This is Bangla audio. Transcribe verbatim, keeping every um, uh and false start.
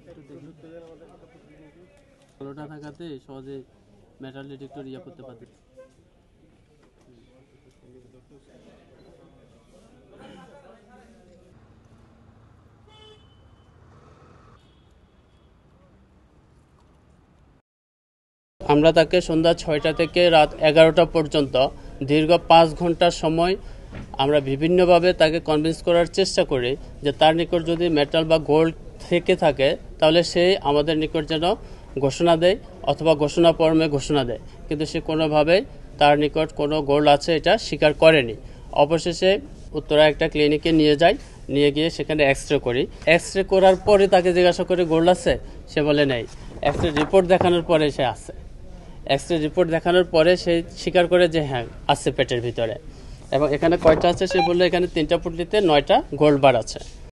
আলোটা থাকাতে সহজে মেটাল ডিটেক্টর ইয়া করতে পারবে। আমরা তাকে সন্ধ্যা ছয়টা থেকে রাত এগারোটা পর্যন্ত দীর্ঘ পাঁচ ঘন্টার সময় আমরা বিভিন্নভাবে তাকে কনভিন্স করার চেষ্টা করি যে তার নিকট যদি মেটাল বা গোল্ড থেকে থাকে তাহলে সে আমাদের নিকট যেন ঘোষণা দেয় অথবা ঘোষণা ফর্মে ঘোষণা দেয়, কিন্তু সে কোনোভাবেই তার নিকট কোনো গোল্ড আছে এটা স্বীকার করেনি। অবশেষে উত্তরা একটা ক্লিনিকে নিয়ে যাই, নিয়ে গিয়ে সেখানে এক্স রে করি। এক্স রে করার পরে তাকে জিজ্ঞাসা করি গোল্ড আছে, সে বলে নেই। এক্স রে রিপোর্ট দেখানোর পরে সে আছে। এক্স রে রিপোর্ট দেখানোর পরে সে স্বীকার করে যে হ্যাঁ আছে পেটের ভিতরে, এবং এখানে কয়টা আছে সে বললো এখানে তিনটা পুটলিতে নয়টা গোল্ড বার আছে।